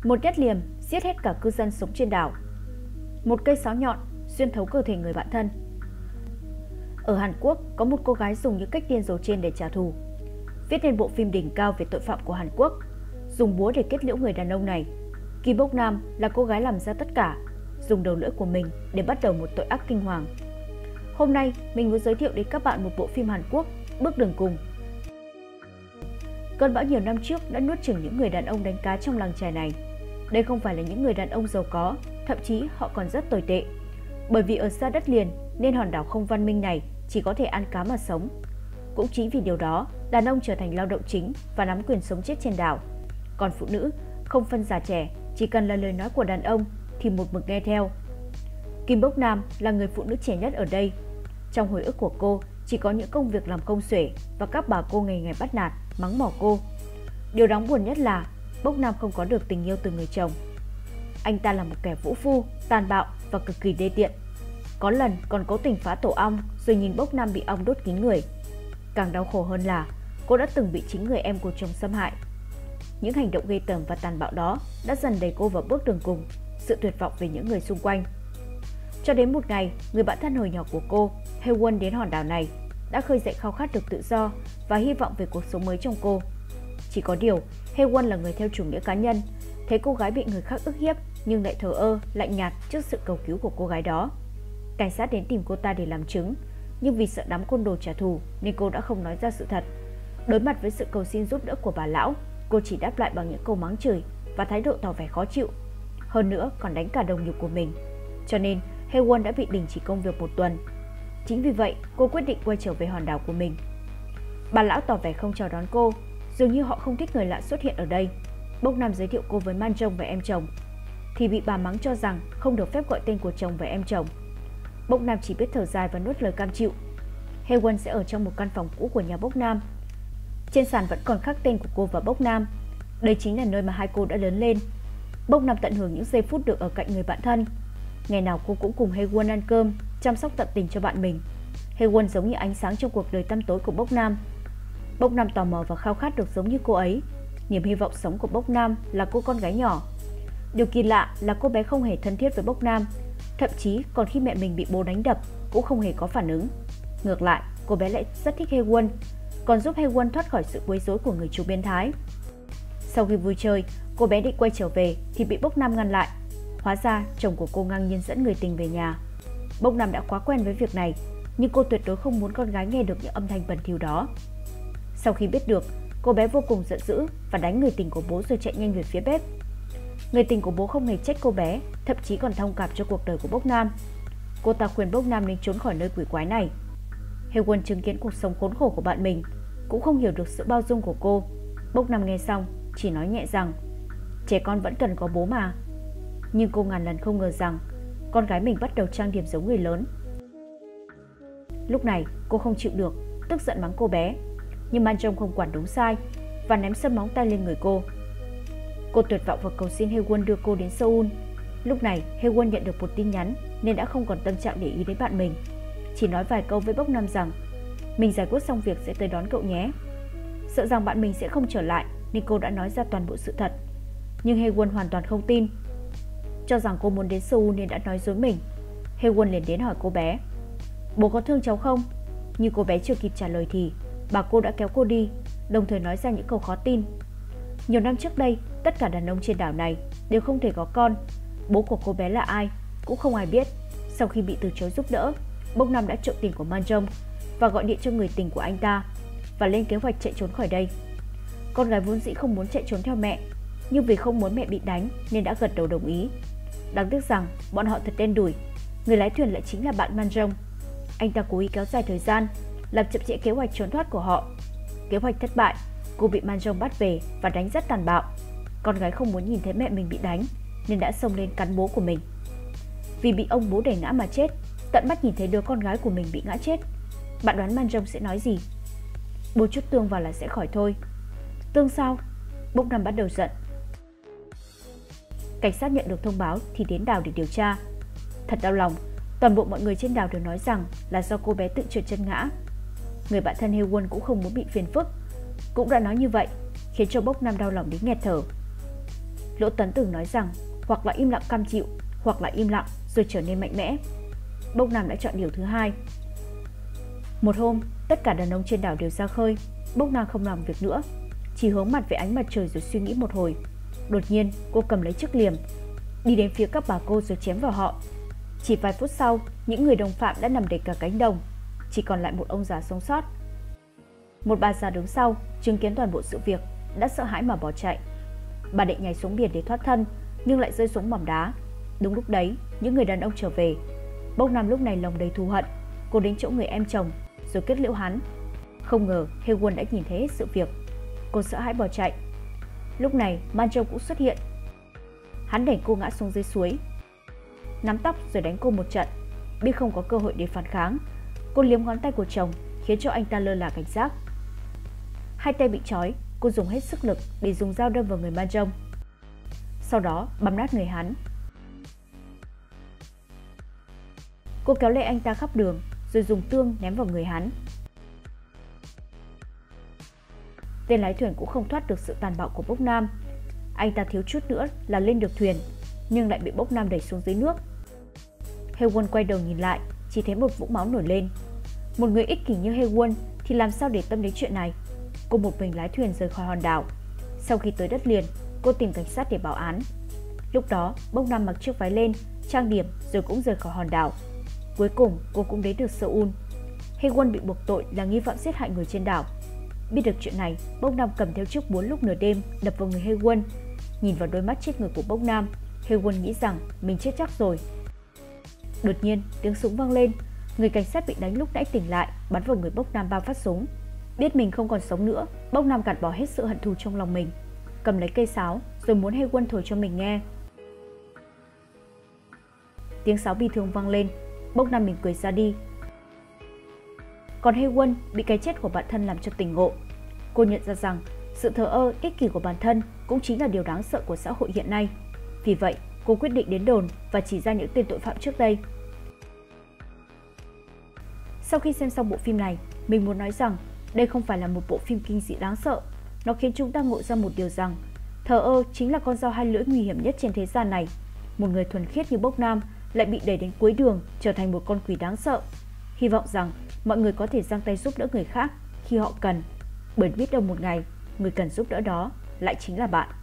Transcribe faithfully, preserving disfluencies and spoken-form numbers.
Một nhát liềm giết hết cả cư dân sống trên đảo. Một cây sáo nhọn xuyên thấu cơ thể người bạn thân. Ở Hàn Quốc có một cô gái dùng những cách điên rồ trên để trả thù. Viết nên bộ phim đỉnh cao về tội phạm của Hàn Quốc, dùng búa để kết liễu người đàn ông này. Kim Bok Nam là cô gái làm ra tất cả, dùng đầu lưỡi của mình để bắt đầu một tội ác kinh hoàng. Hôm nay mình muốn giới thiệu đến các bạn một bộ phim Hàn Quốc, Bước đường cùng. Cơn bão nhiều năm trước đã nuốt chửng những người đàn ông đánh cá trong làng chài này. Đây không phải là những người đàn ông giàu có, thậm chí họ còn rất tồi tệ. Bởi vì ở xa đất liền nên hòn đảo không văn minh này chỉ có thể ăn cá mà sống. Cũng chính vì điều đó, đàn ông trở thành lao động chính và nắm quyền sống chết trên đảo. Còn phụ nữ không phân già trẻ, chỉ cần là lời nói của đàn ông thì một mực nghe theo. Kim Bok Nam là người phụ nữ trẻ nhất ở đây. Trong hồi ức của cô chỉ có những công việc làm công xuể và các bà cô ngày ngày bắt nạt, mắng mỏ cô. Điều đáng buồn nhất là Bok Nam không có được tình yêu từ người chồng. Anh ta là một kẻ vũ phu, tàn bạo và cực kỳ đê tiện. Có lần còn cố tình phá tổ ong rồi nhìn Bok Nam bị ong đốt kín người. Càng đau khổ hơn là cô đã từng bị chính người em của chồng xâm hại. Những hành động ghê tởm và tàn bạo đó đã dần đẩy cô vào bước đường cùng, sự tuyệt vọng về những người xung quanh. Cho đến một ngày, người bạn thân hồi nhỏ của cô, Haewon đến hòn đảo này, đã khơi dậy khao khát được tự do và hy vọng về cuộc sống mới trong cô. Chỉ có điều, Haewon là người theo chủ nghĩa cá nhân, thấy cô gái bị người khác ức hiếp nhưng lại thờ ơ, lạnh nhạt trước sự cầu cứu của cô gái đó. Cảnh sát đến tìm cô ta để làm chứng, nhưng vì sợ đám côn đồ trả thù nên cô đã không nói ra sự thật. Đối mặt với sự cầu xin giúp đỡ của bà lão, cô chỉ đáp lại bằng những câu mắng chửi và thái độ tỏ vẻ khó chịu. Hơn nữa còn đánh cả đồng nghiệp của mình. Cho nên Haewon đã bị đình chỉ công việc một tuần. Chính vì vậy cô quyết định quay trở về hòn đảo của mình. Bà lão tỏ vẻ không chào đón cô, dường như họ không thích người lạ xuất hiện ở đây. Bok Nam giới thiệu cô với Man Jong và em chồng thì bị bà mắng cho rằng không được phép gọi tên của chồng và em chồng. Bok Nam chỉ biết thở dài và nuốt lời cam chịu. Haewon sẽ ở trong một căn phòng cũ của nhà Bok Nam. Trên sàn vẫn còn khắc tên của cô và Bok Nam. Đây chính là nơi mà hai cô đã lớn lên. Bok Nam tận hưởng những giây phút được ở cạnh người bạn thân. Ngày nào cô cũng cùng Haewon ăn cơm, chăm sóc tận tình cho bạn mình. Haewon giống như ánh sáng trong cuộc đời tăm tối của Bok Nam. Bok Nam tò mò và khao khát được giống như cô ấy. Niềm hy vọng sống của Bok Nam là cô con gái nhỏ. Điều kỳ lạ là cô bé không hề thân thiết với Bok Nam, thậm chí còn khi mẹ mình bị bố đánh đập cũng không hề có phản ứng. Ngược lại, cô bé lại rất thích Haewon, còn giúp Haewon thoát khỏi sự quấy rối của người chú biến thái. Sau khi vui chơi, cô bé định quay trở về thì bị Bok Nam ngăn lại. Hóa ra chồng của cô ngang nhiên dẫn người tình về nhà. Bok Nam đã quá quen với việc này, nhưng cô tuyệt đối không muốn con gái nghe được những âm thanh bẩn thỉu đó. Sau khi biết được, cô bé vô cùng giận dữ và đánh người tình của bố rồi chạy nhanh về phía bếp. Người tình của bố không hề trách cô bé, thậm chí còn thông cảm cho cuộc đời của Bok Nam. Cô ta khuyên Bok Nam nên trốn khỏi nơi quỷ quái này. Haewon chứng kiến cuộc sống khốn khổ của bạn mình, cũng không hiểu được sự bao dung của cô. Bok Nam nghe xong chỉ nói nhẹ rằng trẻ con vẫn cần có bố mà. Nhưng cô ngàn lần không ngờ rằng con gái mình bắt đầu trang điểm giống người lớn. Lúc này cô không chịu được, tức giận mắng cô bé. Nhưng Man Jong không quản đúng sai và ném sâm móng tay lên người cô. Cô tuyệt vọng và cầu xin Haewon đưa cô đến Seoul. Lúc này Haewon nhận được một tin nhắn nên đã không còn tâm trạng để ý đến bạn mình. Chỉ nói vài câu với Bok Nam rằng mình giải quyết xong việc sẽ tới đón cậu nhé. Sợ rằng bạn mình sẽ không trở lại nên cô đã nói ra toàn bộ sự thật. Nhưng Haewon hoàn toàn không tin, cho rằng cô muốn đến Seoul nên đã nói dối mình. Haewon liền đến hỏi cô bé: bố có thương cháu không? Nhưng cô bé chưa kịp trả lời thì bà cô đã kéo cô đi, đồng thời nói ra những câu khó tin. Nhiều năm trước đây, tất cả đàn ông trên đảo này đều không thể có con. Bố của cô bé là ai cũng không ai biết. Sau khi bị từ chối giúp đỡ, Bok Nam đã trộm tiền của Man Jong và gọi điện cho người tình của anh ta và lên kế hoạch chạy trốn khỏi đây. Con gái vốn dĩ không muốn chạy trốn theo mẹ, nhưng vì không muốn mẹ bị đánh nên đã gật đầu đồng ý. Đáng tiếc rằng bọn họ thật đen đủi. Người lái thuyền lại chính là bạn Man Jong. Anh ta cố ý kéo dài thời gian, làm chậm trễ kế hoạch trốn thoát của họ. Kế hoạch thất bại, cô bị Man Jong bắt về và đánh rất tàn bạo. Con gái không muốn nhìn thấy mẹ mình bị đánh nên đã xông lên cắn bố của mình. Vì bị ông bố đẩy ngã mà chết, tận mắt nhìn thấy đứa con gái của mình bị ngã chết. Bạn đoán Man Jong sẽ nói gì? Bố chút tương vào là sẽ khỏi thôi. Tương sao? Bok Nam bắt đầu giận. Cảnh sát nhận được thông báo thì đến đảo để điều tra. Thật đau lòng, toàn bộ mọi người trên đảo đều nói rằng là do cô bé tự trượt chân ngã. Người bạn thân Haewon cũng không muốn bị phiền phức, cũng đã nói như vậy, khiến cho Bok Nam đau lòng đến nghẹt thở. Lỗ Tấn từng nói rằng hoặc là im lặng cam chịu, hoặc là im lặng rồi trở nên mạnh mẽ. Bốc Nam đã chọn điều thứ hai. Một hôm, tất cả đàn ông trên đảo đều ra khơi. Bốc Nam không làm việc nữa, chỉ hướng mặt về ánh mặt trời rồi suy nghĩ một hồi. Đột nhiên, cô cầm lấy chiếc liềm, đi đến phía các bà cô rồi chém vào họ. Chỉ vài phút sau, những người đồng phạm đã nằm đầy cả cánh đồng, chỉ còn lại một ông già sống sót. Một bà già đứng sau, chứng kiến toàn bộ sự việc, đã sợ hãi mà bỏ chạy. Bà định nhảy xuống biển để thoát thân, nhưng lại rơi xuống mỏm đá. Đúng lúc đấy, những người đàn ông trở về. Bốc Nam lúc này lòng đầy thù hận, cô đến chỗ người em chồng rồi kết liễu hắn. Không ngờ Hae-won đã nhìn thấy hết sự việc. Cô sợ hãi bỏ chạy. Lúc này Man-jong cũng xuất hiện. Hắn đẩy cô ngã xuống dưới suối, nắm tóc rồi đánh cô một trận. Biết không có cơ hội để phản kháng, cô liếm ngón tay của chồng, khiến cho anh ta lơ là cảnh giác. Hai tay bị trói, cô dùng hết sức lực để dùng dao đâm vào người Man-jong, sau đó băm nát người hắn. Cô kéo lê anh ta khắp đường rồi dùng tương ném vào người hắn. Tên lái thuyền cũng không thoát được sự tàn bạo của Bốc Nam. Anh ta thiếu chút nữa là lên được thuyền, nhưng lại bị Bốc Nam đẩy xuống dưới nước. Hae-won quay đầu nhìn lại, chỉ thấy một vũng máu nổi lên. Một người ích kỷ như Hae-won thì làm sao để tâm đến chuyện này. Cô một mình lái thuyền rời khỏi hòn đảo. Sau khi tới đất liền, cô tìm cảnh sát để báo án. Lúc đó, Bốc Nam mặc chiếc váy lên, trang điểm rồi cũng rời khỏi hòn đảo. Cuối cùng, cô cũng đến được Seoul. Hae-won bị buộc tội là nghi phạm giết hại người trên đảo. Biết được chuyện này, Bốc Nam cầm theo chiếc búa lúc nửa đêm đập vào người Hae-won. Nhìn vào đôi mắt chết người của Bốc Nam, Hae-won nghĩ rằng mình chết chắc rồi. Đột nhiên, tiếng súng vang lên. Người cảnh sát bị đánh lúc nãy tỉnh lại, bắn vào người Bốc Nam ba phát súng. Biết mình không còn sống nữa, Bốc Nam gạt bỏ hết sự hận thù trong lòng mình, cầm lấy cây sáo rồi muốn Hae-won thổi cho mình nghe. Tiếng sáo bi thương vang lên, Bốc Nam mỉm cười ra đi. Còn Hae-won bị cái chết của bạn thân làm cho tỉnh ngộ. Cô nhận ra rằng sự thờ ơ, ích kỷ của bản thân cũng chính là điều đáng sợ của xã hội hiện nay. Vì vậy, cô quyết định đến đồn và chỉ ra những tên tội phạm trước đây. Sau khi xem xong bộ phim này, mình muốn nói rằng đây không phải là một bộ phim kinh dị đáng sợ. Nó khiến chúng ta ngộ ra một điều rằng thờ ơ chính là con dao hai lưỡi nguy hiểm nhất trên thế gian này. Một người thuần khiết như Bốc Nam lại bị đẩy đến cuối đường, trở thành một con quỷ đáng sợ. Hy vọng rằng mọi người có thể giang tay giúp đỡ người khác khi họ cần, bởi biết đâu một ngày người cần giúp đỡ đó lại chính là bạn.